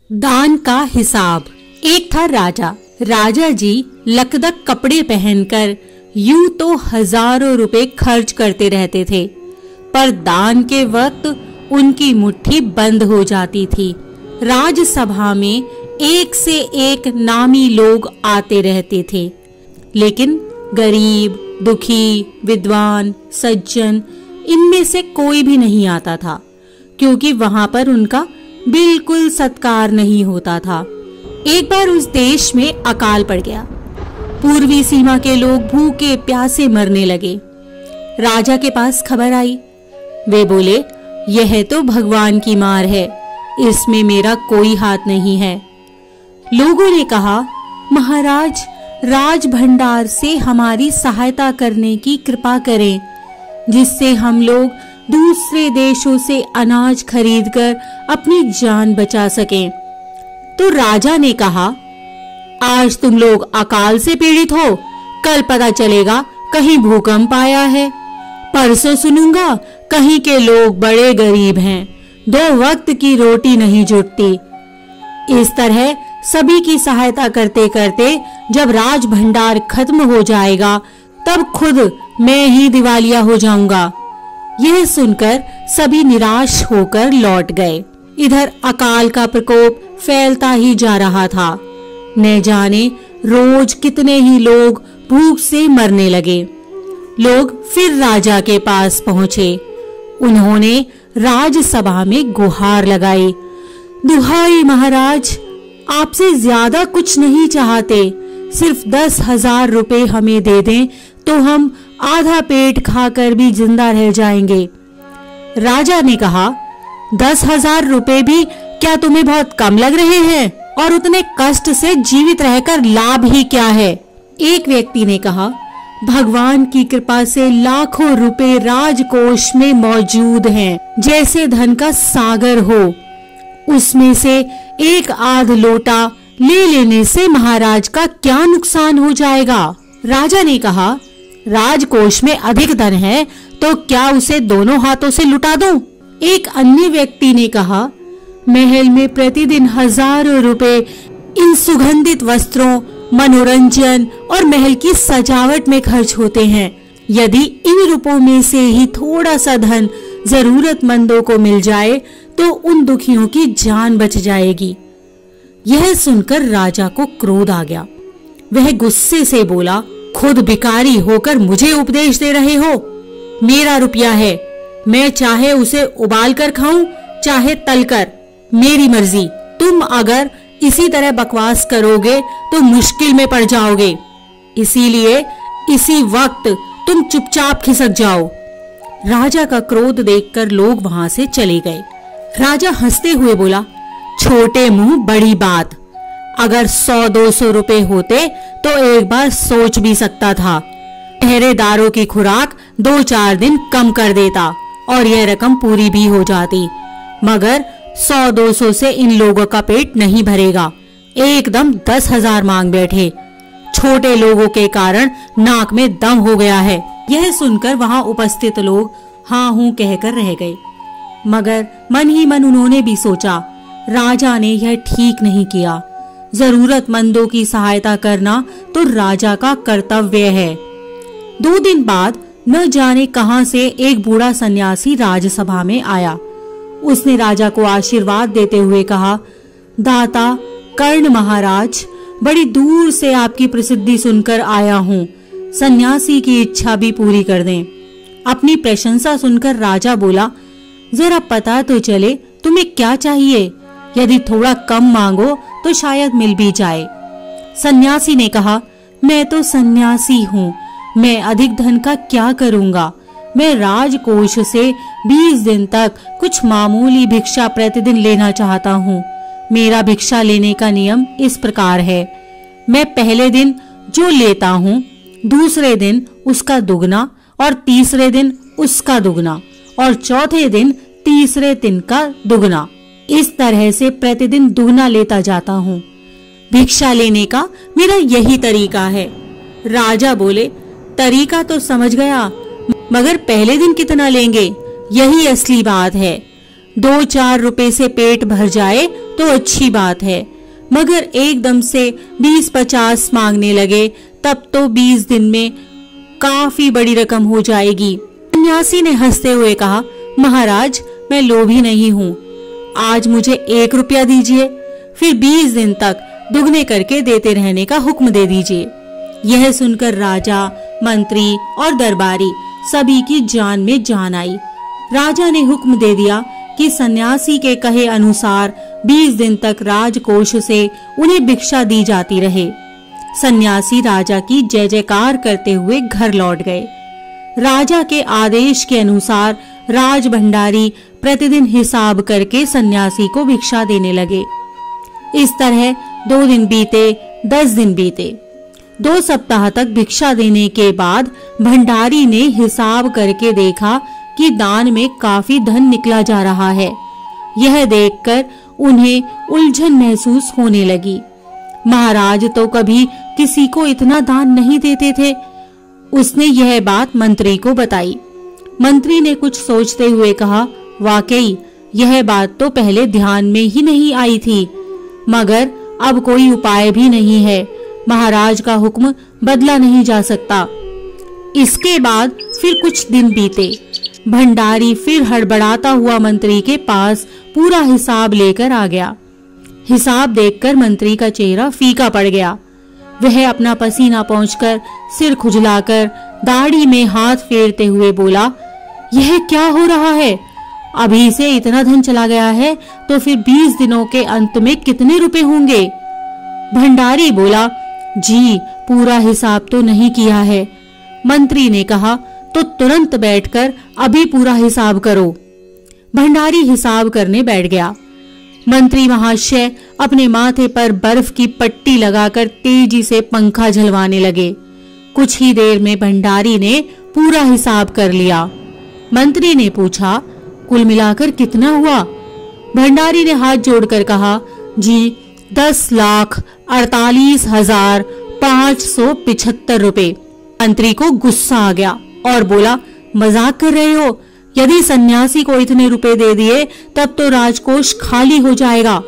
दान का हिसाब। एक था राजा। राजा जी लकदक कपड़े पहनकर यूं तो हजारों रुपए खर्च करते रहते थे, पर दान के वक्त उनकी मुट्ठी बंद हो जाती थी। राजसभा में एक से एक नामी लोग आते रहते थे, लेकिन गरीब, दुखी, विद्वान, सज्जन इनमें से कोई भी नहीं आता था, क्योंकि वहां पर उनका बिल्कुल सत्कार नहीं होता था। एक बार उस देश में अकाल पड़ गया। पूर्वी सीमा के लोग भूखे प्यासे मरने लगे। राजा के पास खबर आई। वे बोले, यह तो भगवान की मार है, इसमें मेरा कोई हाथ नहीं है। लोगों ने कहा, महाराज, राज भंडार से हमारी सहायता करने की कृपा करें, जिससे हम लोग दूसरे देशों से अनाज खरीदकर अपनी जान बचा सकें। तो राजा ने कहा, आज तुम लोग अकाल से पीड़ित हो, कल पता चलेगा कहीं भूकंप आया है, परसों सुनूंगा कहीं के लोग बड़े गरीब हैं, 2 वक्त की रोटी नहीं जुटती। इस तरह सभी की सहायता करते करते जब राज भंडार खत्म हो जाएगा, तब खुद मैं ही दिवालिया हो जाऊंगा। यह सुनकर सभी निराश होकर लौट गए। इधर अकाल का प्रकोप फैलता ही जा रहा था। न जाने रोज कितने ही लोग भूख से मरने लगे। लोग फिर राजा के पास पहुंचे। उन्होंने राजसभा में गुहार लगाई, दुहाई महाराज, आपसे ज्यादा कुछ नहीं चाहते, सिर्फ 10,000 रुपए हमें दे दें तो हम आधा पेट खाकर भी जिंदा रह जाएंगे। राजा ने कहा, 10,000 रुपए भी क्या तुम्हें बहुत कम लग रहे हैं? और उतने कष्ट से जीवित रहकर लाभ ही क्या है? एक व्यक्ति ने कहा, भगवान की कृपा से लाखों रुपए राजकोष में मौजूद हैं, जैसे धन का सागर हो। उसमें से एक आध लोटा ले लेने से महाराज का क्या नुकसान हो जाएगा? राजा ने कहा, राजकोष में अधिक धन है तो क्या उसे दोनों हाथों से लुटा दूं? एक अन्य व्यक्ति ने कहा, महल में प्रतिदिन हजारों रुपए इन सुगंधित वस्त्रों, मनोरंजन और महल की सजावट में खर्च होते हैं। यदि इन रुपयों में से ही थोड़ा सा धन जरूरतमंदों को मिल जाए तो उन दुखियों की जान बच जाएगी। यह सुनकर राजा को क्रोध आ गया। वह गुस्से से बोला, खुद भिखारी होकर मुझे उपदेश दे रहे हो? मेरा रुपया है, मैं चाहे उसे उबाल कर खाऊं चाहे तलकर, मेरी मर्जी। तुम अगर इसी तरह बकवास करोगे तो मुश्किल में पड़ जाओगे, इसीलिए इसी वक्त तुम चुपचाप खिसक जाओ। राजा का क्रोध देखकर लोग वहां से चले गए। राजा हंसते हुए बोला, छोटे मुंह बड़ी बात, अगर 100-200 रुपए होते तो एक बार सोच भी सकता था। पहरेदारों की खुराक 2-4 दिन कम कर देता और यह रकम पूरी भी हो जाती, मगर 100-200 से इन लोगों का पेट नहीं भरेगा। एकदम 10,000 मांग बैठे। छोटे लोगों के कारण नाक में दम हो गया है। यह सुनकर वहां उपस्थित लोग हाँ हूं कहकर रह गए, मगर मन ही मन उन्होंने भी सोचा, राजा ने यह ठीक नहीं किया। जरूरतमंदों की सहायता करना तो राजा का कर्तव्य है। 2 दिन बाद न जाने कहां से एक बूढ़ा सन्यासी राजसभा में आया। उसने राजा को आशीर्वाद देते हुए कहा, दाता कर्ण महाराज, बड़ी दूर से आपकी प्रसिद्धि सुनकर आया हूँ, सन्यासी की इच्छा भी पूरी कर दें। अपनी प्रशंसा सुनकर राजा बोला, जरा पता तो चले तुम्हें क्या चाहिए, यदि थोड़ा कम मांगो तो शायद मिल भी जाए। सन्यासी ने कहा, मैं तो सन्यासी हूँ, मैं अधिक धन का क्या करूँगा? मैं राजकोष से 20 दिन तक कुछ मामूली भिक्षा प्रतिदिन लेना चाहता हूँ। मेरा भिक्षा लेने का नियम इस प्रकार है, मैं पहले दिन जो लेता हूँ, दूसरे दिन उसका दुगना और तीसरे दिन उसका दुगना और चौथे दिन तीसरे दिन का दुगना, इस तरह से प्रतिदिन दुगना लेता जाता हूँ। भिक्षा लेने का मेरा यही तरीका है। राजा बोले, तरीका तो समझ गया, मगर पहले दिन कितना लेंगे, यही असली बात है। 2-4 रुपए से पेट भर जाए तो अच्छी बात है, मगर एकदम से 20-50 मांगने लगे तब तो 20 दिन में काफी बड़ी रकम हो जाएगी। सन्यासी ने हंसते हुए कहा, महाराज मैं लोभी नहीं हूँ, आज मुझे 1 रुपया दीजिए, फिर 20 दिन तक दुगने करके देते रहने का हुक्म दे दीजिए। यह सुनकर राजा, मंत्री और दरबारी सभी की जान में जान आई। राजा ने हुक्म दे दिया कि सन्यासी के कहे अनुसार 20 दिन तक राजकोष से उन्हें भिक्षा दी जाती रहे। सन्यासी राजा की जय जयकार करते हुए घर लौट गए। राजा के आदेश के अनुसार राज भंडारी प्रतिदिन हिसाब करके सन्यासी को भिक्षा देने लगे। इस तरह 2 दिन बीते, 10 दिन बीते। 2 सप्ताह तक भिक्षा देने के बाद भंडारी ने हिसाब करके देखा कि दान में काफी धन निकला जा रहा है। यह देखकर उन्हें उलझन महसूस होने लगी। महाराज तो कभी किसी को इतना दान नहीं देते थे। उसने यह बात मंत्री को बताई। मंत्री ने कुछ सोचते हुए कहा, वाकई यह बात तो पहले ध्यान में ही नहीं आई थी, मगर अब कोई उपाय भी नहीं है। महाराज का हुक्म बदला नहीं जा सकता। इसके बाद फिर कुछ दिन बीते। भंडारी फिर हड़बड़ाता हुआ मंत्री के पास पूरा हिसाब लेकर आ गया। हिसाब देखकर मंत्री का चेहरा फीका पड़ गया। वह अपना पसीना पोंछकर, सिर खुजलाकर, दाढ़ी में हाथ फेरते हुए बोला, यह क्या हो रहा है? अभी से इतना धन चला गया है तो फिर 20 दिनों के अंत में कितने रुपए होंगे? भंडारी बोला, जी पूरा हिसाब तो नहीं किया है। मंत्री ने कहा, तो तुरंत बैठकर अभी पूरा हिसाब करो। भंडारी हिसाब करने बैठ गया। मंत्री महाशय अपने माथे पर बर्फ की पट्टी लगाकर तेजी से पंखा झलवाने लगे। कुछ ही देर में भंडारी ने पूरा हिसाब कर लिया। मंत्री ने पूछा, कुल मिलाकर कितना हुआ? भंडारी ने हाथ जोड़कर कहा, जी 10,48,575 रुपए। मंत्री को गुस्सा आ गया और बोला, मजाक कर रहे हो? यदि सन्यासी को इतने रुपए दे दिए तब तो राजकोष खाली हो जाएगा।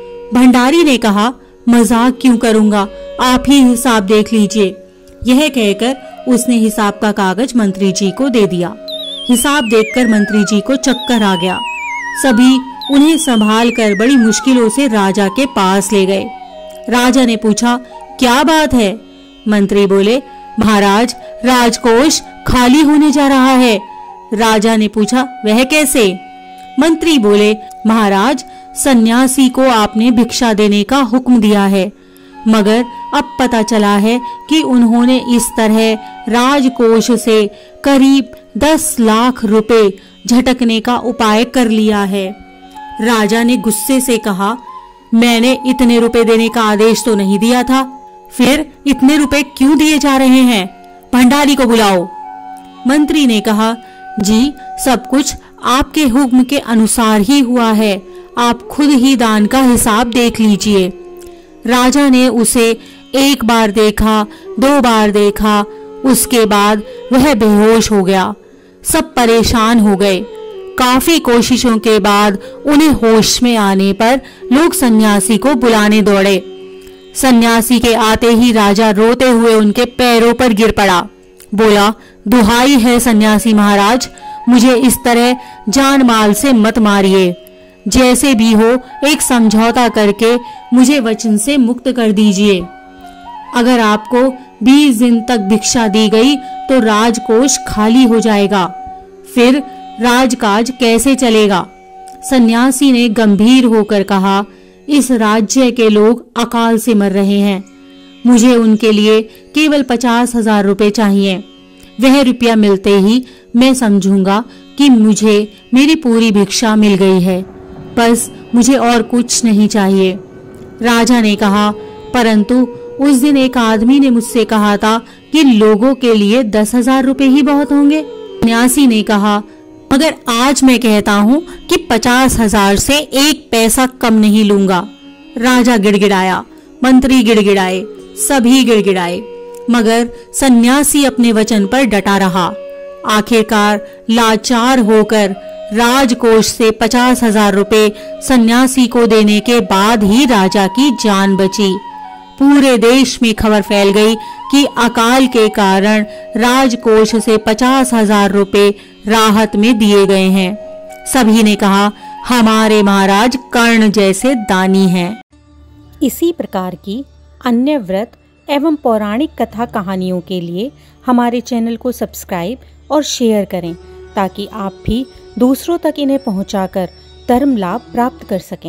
भंडारी ने कहा, मजाक क्यों करूंगा, आप ही हिसाब देख लीजिए। यह कहकर उसने हिसाब का कागज मंत्री जी को दे दिया। हिसाब देखकर मंत्री जी को चक्कर आ गया। सभी उन्हें संभाल कर बड़ी मुश्किलों से राजा के पास ले गए। राजा ने पूछा, क्या बात है? मंत्री बोले, महाराज राजकोष खाली होने जा रहा है। राजा ने पूछा, वह कैसे? मंत्री बोले, महाराज सन्यासी को आपने भिक्षा देने का हुक्म दिया है, मगर अब पता चला है कि उन्होंने इस तरह राजकोष से करीब 10 लाख रुपए झटकने का उपाय कर लिया है। राजा ने गुस्से से कहा, मैंने इतने रुपए देने का आदेश तो नहीं दिया था, फिर इतने रुपए क्यों दिए जा रहे हैं? भंडारी को बुलाओ। मंत्री ने कहा, जी सब कुछ आपके हुक्म के अनुसार ही हुआ है, आप खुद ही दान का हिसाब देख लीजिए। राजा ने उसे 1 बार देखा, 2 बार देखा, उसके बाद वह बेहोश हो गया। सब परेशान हो गए। काफी कोशिशों के बाद उन्हें होश में आने पर लोग सन्यासी को बुलाने दौड़े। सन्यासी के आते ही राजा रोते हुए उनके पैरों पर गिर पड़ा। बोला, दुहाई है सन्यासी महाराज, मुझे इस तरह जान माल से मत मारिए। जैसे भी हो एक समझौता करके मुझे वचन से मुक्त कर दीजिए। अगर आपको 20 दिन तक भिक्षा दी गई तो राजकोष खाली हो जाएगा, फिर राजकाज कैसे चलेगा? सन्यासी ने गंभीर होकर कहा, इस राज्य के लोग अकाल से मर रहे हैं, मुझे उनके लिए केवल 50,000 रुपए चाहिए। वह रुपया मिलते ही मैं समझूंगा कि मुझे मेरी पूरी भिक्षा मिल गई है, बस मुझे और कुछ नहीं चाहिए। राजा ने कहा, परंतु उस दिन एक आदमी ने मुझसे कहा था कि लोगों के लिए 10,000 रुपए ही बहुत होंगे। सन्यासी ने कहा, मगर आज मैं कहता हूँ कि 50,000 से 1 पैसा कम नहीं लूंगा। राजा गिड़गिड़ाया, मंत्री गिड़गिड़ाए, सभी गिड़गिड़ाए, मगर सन्यासी अपने वचन पर डटा रहा। आखिरकार लाचार होकर राजकोष से 50,000 रुपए सन्यासी को देने के बाद ही राजा की जान बची। पूरे देश में खबर फैल गई कि अकाल के कारण राजकोष से 50,000 रुपए राहत में दिए गए हैं। सभी ने कहा, हमारे महाराज कर्ण जैसे दानी हैं। इसी प्रकार की अन्य व्रत एवं पौराणिक कथा कहानियों के लिए हमारे चैनल को सब्सक्राइब और शेयर करें, ताकि आप भी दूसरों तक इन्हें पहुंचाकर धर्म लाभ प्राप्त कर सकें।